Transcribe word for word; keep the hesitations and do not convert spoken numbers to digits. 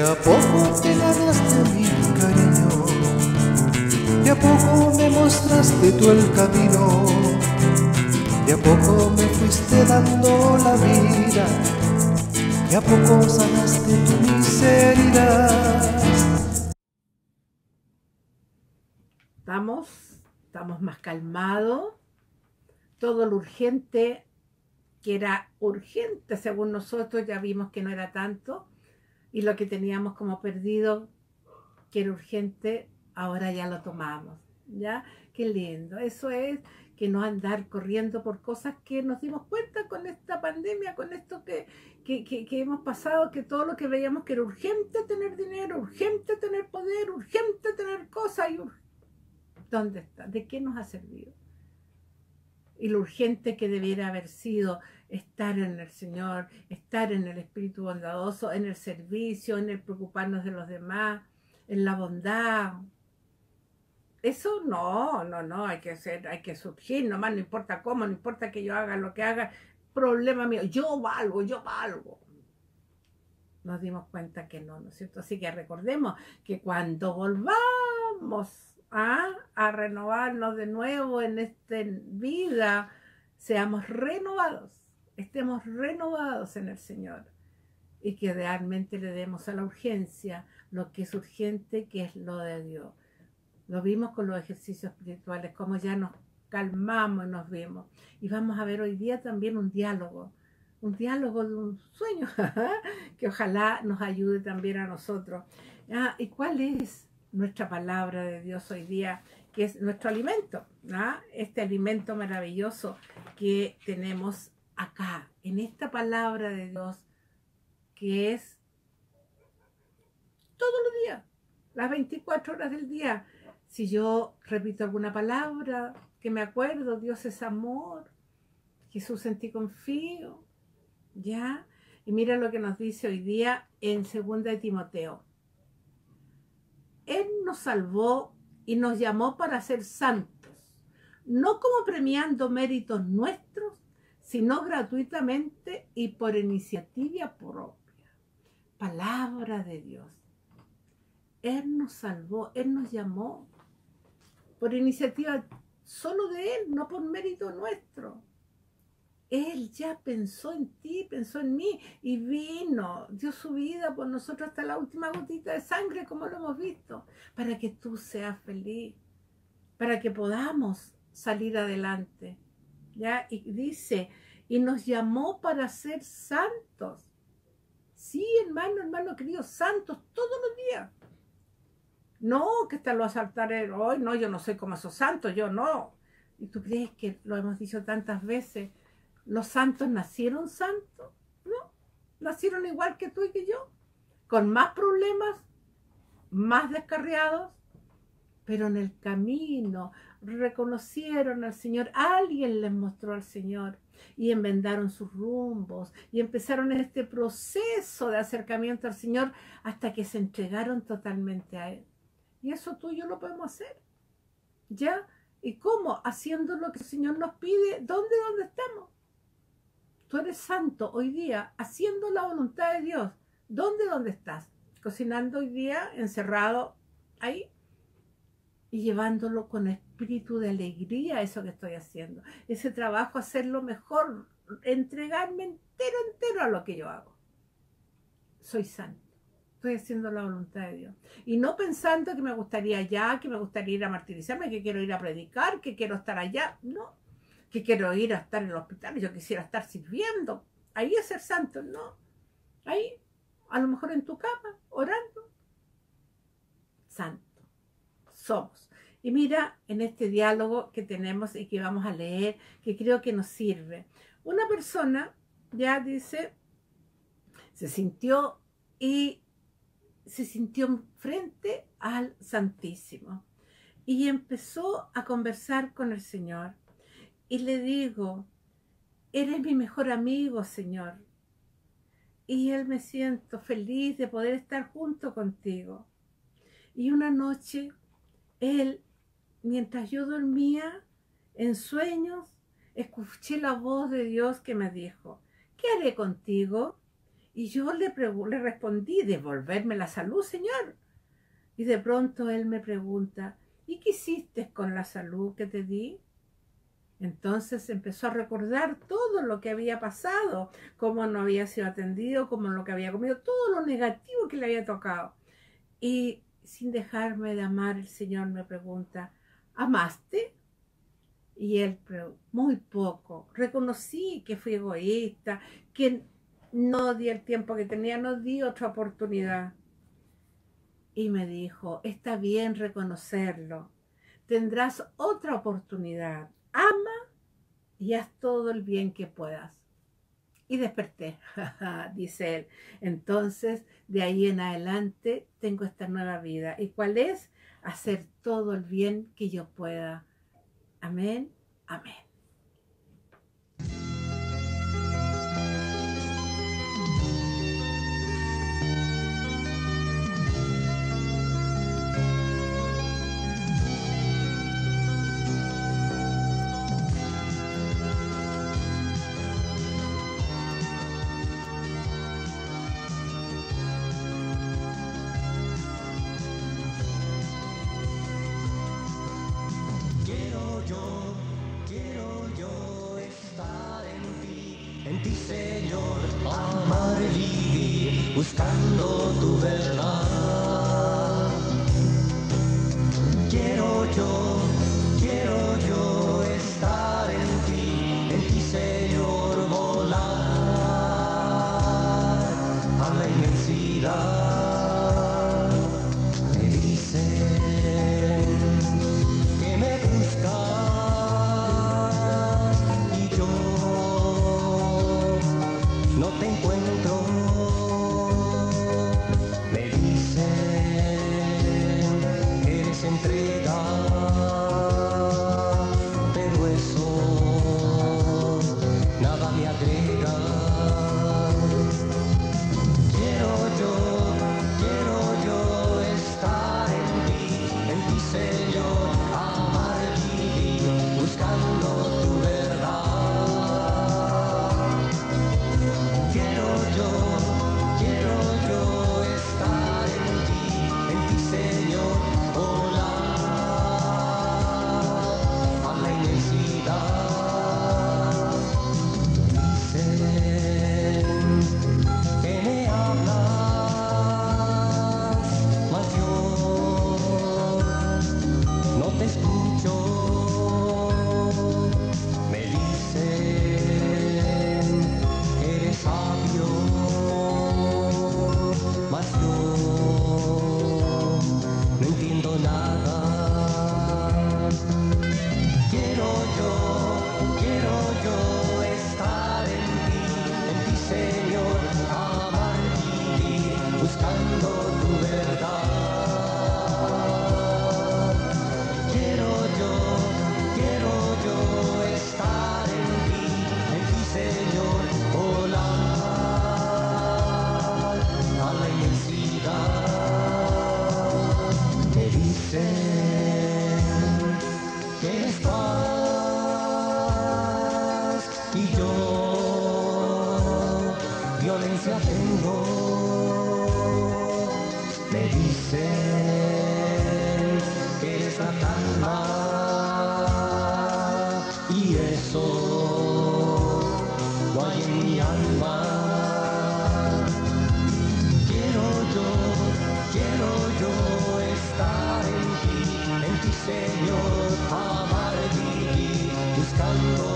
a poco te ganaste mi cariño, de a poco me mostraste tú el camino, de a poco me fuiste dando la vida, de a poco sanaste tu miseria. Estamos, estamos más calmados, todo lo urgente, que era urgente según nosotros, ya vimos que no era tanto, y lo que teníamos como perdido, que era urgente, ahora ya lo tomamos, ¿ya? Qué lindo, eso es que no andar corriendo por cosas que nos dimos cuenta con esta pandemia, con esto que, que, que, que hemos pasado, que todo lo que veíamos que era urgente tener dinero, urgente tener poder, urgente tener cosas, y ur... ¿dónde está? ¿De qué nos ha servido? Y lo urgente que debiera haber sido estar en el Señor, estar en el Espíritu bondadoso, en el servicio, en el preocuparnos de los demás, en la bondad. Eso no, no, no, hay que ser, hay que surgir, nomás no importa cómo, no importa que yo haga lo que haga, problema mío, yo valgo, yo valgo. Nos dimos cuenta que no, ¿no es cierto? Así que recordemos que cuando volvamos a, a renovarnos de nuevo en esta vida, seamos renovados, estemos renovados en el Señor y que realmente le demos a la urgencia lo que es urgente, que es lo de Dios. Lo vimos con los ejercicios espirituales, como ya nos calmamos y nos vimos. Y vamos a ver hoy día también un diálogo, un diálogo de un sueño, que ojalá nos ayude también a nosotros. Ah, ¿y cuál es nuestra palabra de Dios hoy día? Que es nuestro alimento, ¿ah? Este alimento maravilloso que tenemos acá, en esta palabra de Dios, que es todos los días, las veinticuatro horas del día. Si yo repito alguna palabra que me acuerdo, Dios es amor, Jesús en ti confío, ¿ya? Y mira lo que nos dice hoy día en segunda de Timoteo. Él nos salvó y nos llamó para ser santos, no como premiando méritos nuestros, sino gratuitamente y por iniciativa propia. Palabra de Dios. Él nos salvó, Él nos llamó por iniciativa solo de Él, no por mérito nuestro. Él ya pensó en ti, pensó en mí y vino, dio su vida por nosotros hasta la última gotita de sangre, como lo hemos visto, para que tú seas feliz, para que podamos salir adelante. ¿Ya? Y dice, y nos llamó para ser santos. Sí, hermano, hermano querido, santos todos los días. No, que están los altares hoy, no, yo no soy como esos santos, yo no. ¿Y tú crees que lo hemos dicho tantas veces? ¿Los santos nacieron santos? No, nacieron igual que tú y que yo, con más problemas, más descarriados, pero en el camino reconocieron al Señor, alguien les mostró al Señor y enmendaron sus rumbos y empezaron este proceso de acercamiento al Señor hasta que se entregaron totalmente a Él. Y eso tú y yo lo podemos hacer, ¿ya? ¿Y cómo? Haciendo lo que el Señor nos pide. ¿Dónde? ¿Dónde estamos? Tú eres santo hoy día, haciendo la voluntad de Dios. ¿Dónde? ¿Dónde estás? Cocinando hoy día, encerrado ahí, y llevándolo con espíritu de alegría, eso que estoy haciendo. Ese trabajo, hacerlo mejor, entregarme entero, entero a lo que yo hago. Soy santo. Estoy haciendo la voluntad de Dios. Y no pensando que me gustaría allá, que me gustaría ir a martirizarme, que quiero ir a predicar, que quiero estar allá. No, que quiero ir a estar en el hospital, yo quisiera estar sirviendo. Ahí es ser santo, no. Ahí, a lo mejor en tu cama, orando. Santo. Somos. Y mira en este diálogo que tenemos y que vamos a leer, que creo que nos sirve. Una persona ya dice, se sintió y se sintió frente al Santísimo y empezó a conversar con el Señor. Y le digo, eres mi mejor amigo, Señor. Y él me siento feliz de poder estar junto contigo. Y una noche, él, mientras yo dormía, en sueños, escuché la voz de Dios que me dijo, ¿qué haré contigo? Y yo le, le respondí, devolverme la salud, Señor. Y de pronto Él me pregunta, ¿y qué hiciste con la salud que te di? Entonces empezó a recordar todo lo que había pasado, cómo no había sido atendido, cómo lo que había comido, todo lo negativo que le había tocado. Y sin dejarme de amar, el Señor me pregunta, ¿amaste? Y Él, muy poco. Reconocí que fui egoísta, que no di el tiempo que tenía, no di otra oportunidad. Y me dijo, está bien reconocerlo, tendrás otra oportunidad. Ama y haz todo el bien que puedas. Y desperté, dice él. Entonces, de ahí en adelante, tengo esta nueva vida. ¿Y cuál es? Hacer todo el bien que yo pueda. Amén, amén. En ti, Señor, amar y vivir, buscando tu verdad. Quiero yo, quiero yo estar en ti, en ti, Señor, volar a la inmensidad. Me dicen que me buscas y yo no te encuentro. Me dicen que eres entrega, pero eso nada me agrega. Quiero yo, quiero yo estar en ti, en ti, Señor, amar y vivir, buscando tu verdad. Quiero yo, quiero yo estar en ti, en ti, Señor, volar a la inmensidad. Dicen que me hablas, mas yo no te escucho. Me dicen que eres sabio, mas yo no entiendo nada. Quiero yo, quiero yo estar en ti, en ti, Señor, amar y vivir, buscando tu verdad. Quiero yo, quiero yo estar en ti, en ti, Señor, volar a la inmensidad. Me dicen que eres paz y yo violencia tengo. Me dicen que eres la calma y eso no hay en mi alma. Quiero yo, quiero yo estar en ti, en ti, Señor, amar y vivir, buscando